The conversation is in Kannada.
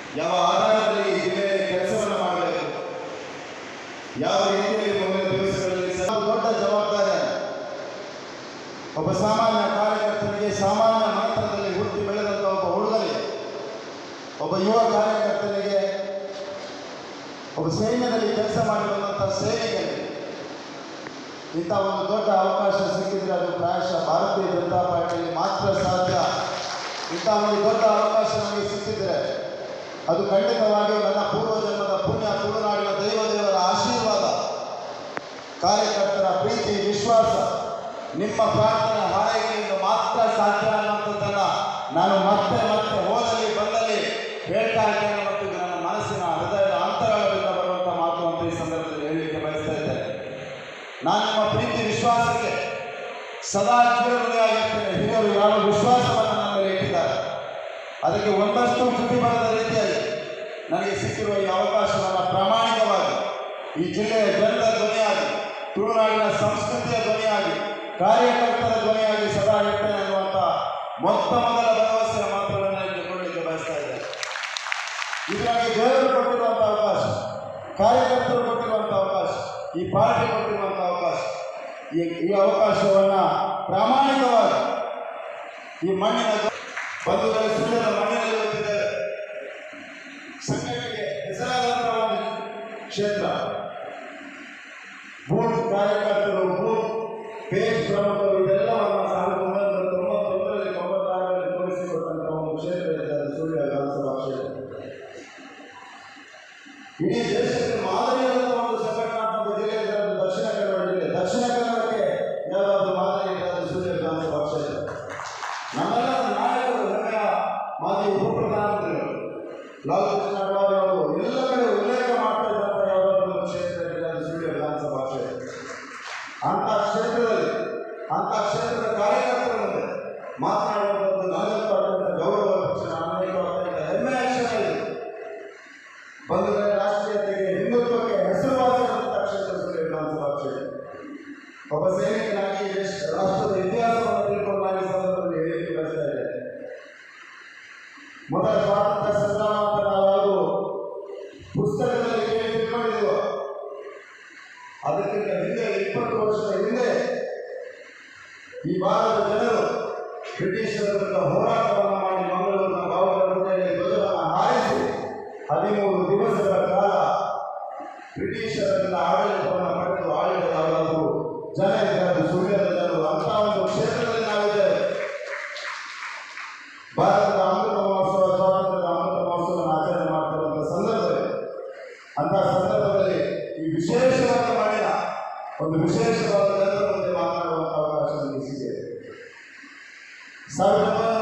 ಯಾವ ಆಧಾರದಲ್ಲಿ ಈ ಜಿಲ್ಲೆಯಲ್ಲಿ ಕೆಲಸವನ್ನು ಮಾಡಬೇಕು, ಯಾವ ರೀತಿಯಲ್ಲಿ ಮುಂದಿನ ದಿವಸಗಳಲ್ಲಿ ದೊಡ್ಡ ಜವಾಬ್ದಾರಿ. ಒಬ್ಬ ಸಾಮಾನ್ಯ ಕಾರ್ಯಕರ್ತನಿಗೆ ಸಾಮಾನ್ಯ ಮನೆತನದಲ್ಲಿ ಹುಟ್ಟಿ ಬೆಳೆದಂಥ ಒಬ್ಬ ಹುಡುಗನಿಗೆ, ಒಬ್ಬ ಯುವ ಕಾರ್ಯಕರ್ತನಿಗೆ, ಒಬ್ಬ ಸೈನ್ಯದಲ್ಲಿ ಕೆಲಸ ಮಾಡಿರುವಂಥ ಸೈನಿಕನಿಗೆ ಇಂಥ ಒಂದು ದೊಡ್ಡ ಅವಕಾಶ ಸಿಕ್ಕಿದ್ರೆ ಅದು ಪ್ರಾಯಶಃ ಭಾರತೀಯ ಜನತಾ ಪಾರ್ಟಿಯಲ್ಲಿ ಮಾತ್ರ ಸಾಧ್ಯ. ಇಂಥ ಒಂದು ದೊಡ್ಡ ಅವಕಾಶ ನಮಗೆ ಸಿಕ್ಕಿದ್ರೆ ಅದು ಖಂಡಿತವಾಗಿಯೂ ನನ್ನ ಪೂರ್ವಜನ್ಮದ ಪುಣ್ಯ, ತುಳುನಾಡಿನ ದೇವದೇವರ ಆಶೀರ್ವಾದ, ಕಾರ್ಯಕರ್ತರ ಪ್ರೀತಿ, ವಿಶ್ವಾಸ, ನಿಮ್ಮ ಪ್ರಾರ್ಥನೆ ಹಾರೈಕೆಯಿಂದ ಮಾತ್ರ ಸಾಧ್ಯ ಅನ್ನುವಂಥದ್ದನ್ನು ನಾನು ಮತ್ತೆ ಮತ್ತೆ ಹೋದಲ್ಲಿ ಬಂದಲ್ಲಿ ಹೇಳ್ತಾ ಇದ್ದೇನೆ ಮತ್ತು ನನ್ನ ಮನಸ್ಸಿನ ಹೃದಯದ ಅಂತರಾಳದಿಂದ ಬರುವಂಥ ಮಾತು ಅಂತ ಈ ಸಂದರ್ಭದಲ್ಲಿ ಹೇಳಲಿಕ್ಕೆ ಬಯಸ್ತಾ ಇದ್ದೇನೆ. ನಾನು ನಿಮ್ಮ ಪ್ರೀತಿ ವಿಶ್ವಾಸಕ್ಕೆ ಸದಾ ಚಿರಋಣಿಯಾಗಿರ್ತೇನೆ. ಹಿರಿಯರು ಯಾವ ವಿಶ್ವಾಸವನ್ನು ನನ್ನ ಮೇಲೆ ಇಟ್ಟಿದ್ದಾರೆ ಅದಕ್ಕೆ ಒಂದಷ್ಟು ಚ್ಯುತಿ ಬರದ ರೀತಿಯಲ್ಲಿ ನನಗೆ ಸಿಕ್ಕಿರುವ ಈ ಅವಕಾಶವನ್ನು ಪ್ರಾಮಾಣಿಕವಾಗಿ ಈ ಜಿಲ್ಲೆಯ ಜನರ ಧ್ವನಿಯಾಗಿ, ತುಳುನಾಡಿನ ಸಂಸ್ಕೃತಿಯ ಧ್ವನಿಯಾಗಿ, ಕಾರ್ಯಕರ್ತರ ಧ್ವನಿಯಾಗಿ ಸದಾ ಇರ್ತೇನೆ ಅನ್ನುವಂಥ ಮೊದಲ ಭರವಸೆಯ ಮಾತುಗಳನ್ನು ನನಗೆ ಕೊಡಲಿಕ್ಕೆ ಬಯಸ್ತಾ ಇದ್ದೇನೆ. ಇದು ನನಗೆ ದೇವರು ಕೊಟ್ಟಿರುವಂಥ ಅವಕಾಶ, ಕಾರ್ಯಕರ್ತರು ಕೊಟ್ಟಿರುವಂಥ ಅವಕಾಶ, ಈ ಪಾರ್ಟಿ ಕೊಟ್ಟಿರುವಂಥ ಅವಕಾಶ. ಈ ಅವಕಾಶವನ್ನು ಪ್ರಾಮಾಣಿಕವಾಗಿ ಈ ಮಣ್ಣಿನ ಬಂಧುಗಳ ಸುಳ್ಯದ ಮಣ್ಣಿನಲ್ಲಿ ಹೋಗ್ತಿದ್ದೇವೆ. ಸಂಘಟನೆಗೆ ಹೆಸರಾದಂತಹ ಒಂದು ಕ್ಷೇತ್ರ. ಬೂತ್ ಕಾರ್ಯಕರ್ತರು, ಬೂತ್ ಪೇಜ್ ಪ್ರಮುಖರು ಇದೆಲ್ಲವನ್ನು 1991ರಲ್ಲಿ 96ರಲ್ಲಿ ತೋರಿಸಿಕೊಟ್ಟಂತಹ ಒಂದು ಕ್ಷೇತ್ರ ಇದೆ, ಅದು ಸುಳ್ಯ ವಿಧಾನಸಭಾ ಕ್ಷೇತ್ರ. ಇಡೀ ದೇಶಕ್ಕೆ ಮಾದರಿಯಾದಂತಹ ಒಂದು ಸಂಘಟನಾತ್ಮಕ ಜಿಲ್ಲೆ ಇದೆ, ಅದು ದಕ್ಷಿಣ ಕನ್ನಡ ಜಿಲ್ಲೆ. ದಕ್ಷಿಣ ಕನ್ನಡಕ್ಕೆ ಯಾವುದಾದ್ರು ಮಾದರಿ ಇದೆ, ಅದು ಸುಳ್ಯ ವಿಧಾನಸಭಾ ಕ್ಷೇತ್ರ. ನಮ್ಮೆಲ್ಲ ನಾಯಕರು, ಹೆಮ್ಮೆಯ ಮಾಜಿ ಉಪಪ್ರಧಾನಮಂತ್ರಿಗಳು ಲಾಲ್ ಕೃಷ್ಣ ಅಡ್ವಾಣಿ ಅವರು ಎಲ್ಲ ಕಡೆ ಉಲ್ಲೇಖ ಮಾಡ್ತಾ ಇದ್ದಂಥ ಯಾವುದಾದ್ರೂ ಕ್ಷೇತ್ರ ಇದೆ, ಅದು ಸುಳ್ಯ ವಿಧಾನಸಭಾ ಕ್ಷೇತ್ರ. ಅಂಥ ಕ್ಷೇತ್ರದ ಕಾರ್ಯಕರ್ತರ ಮುಂದೆ ಮಾತನಾಡುವಂಥದ್ದು ನನಗಂತೂ ಅತ್ಯಂತ ಗೌರವ ಪಕ್ಷ, ಅನೇಕ ಹೆಮ್ಮೆಯ ಕ್ಷಣ ಇದೆ. ಬಂಧುಗಳ ರಾಷ್ಟ್ರೀಯತೆಗೆ, ಹಿಂದುತ್ವಕ್ಕೆ ಹೆಸರುವಾಸಿಯಾದಂಥ ಕ್ಷೇತ್ರ ಸುಳ್ಯ ವಿಧಾನಸಭಾ ಕ್ಷೇತ್ರ. ಒಬ್ಬ ಸೈನಿಕನಾಗಿ ರಾಷ್ಟ್ರದ ಇತಿಹಾಸವನ್ನು ತಿಳ್ಕೊಂಡು ನಾನು ಈ ಸಂದರ್ಭದಲ್ಲಿ ಹೇಳಿಕೆ ಬಯಸ್ತಾ ಇದ್ದೇನೆ. ಮೊದಲ ಸ್ವಾತಂತ್ರ್ಯ ಸಂಗ್ರಾಮ ಅಂತ ನಾವು ಪುಸ್ತಕದಲ್ಲಿ ಕೇಳಿ ತಿಳ್ಕೊಂಡಿದ್ದೇವೆ. ಅದಕ್ಕಿಂತ ಹಿಂದೆ 20 ವರ್ಷದ ಹಿಂದೆ ಈ ಭಾರತದ ಜನರು ಬ್ರಿಟಿಷರ ವಿರುದ್ಧ ಹೋರಾಟವನ್ನು ಮಾಡಿ ಮಂಗಳೂರಿನ ಭಾವಗಂಗೆಯಲ್ಲಿ ಧ್ವಜವನ್ನು ಹಾರಿಸಿ 13 ದಿವಸಗಳ ಕಾಲ ಬ್ರಿಟಿಷರಿಂದ ಆಡಳಿತವನ್ನು ಪಡೆದು ಆಳಿದ ಯಾವುದಾದರೂ ಜನ ಇದೆ, ಅದು ಸುಳ್ಯದ ಜನರು. ಅಂತಹ ಒಂದು ಕ್ಷೇತ್ರದಲ್ಲಿ ನಾವಿದ್ದೇವೆ. ಭಾರತದ ಅಮೃತ ಮಹೋತ್ಸವ, ಸ್ವಾತಂತ್ರ್ಯದ ಅಮೃತ ಮಹೋತ್ಸವವನ್ನು ಆಚರಣೆ ಮಾಡ್ತಿರುವಂಥ ಸಂದರ್ಭದಲ್ಲಿ, ಅಂತಹ ಸಂದರ್ಭದಲ್ಲಿ ಈ ವಿಶೇಷವಾದ ಮಾಡಿದ ಒಂದು ವಿಶೇಷವಾದ ಜನರ ಮುಂದೆ ಮಾತನಾಡುವಂಥ ಅವಕಾಶ ನನಗೆ ಸಿಕ್ಕಿದೆ. 1900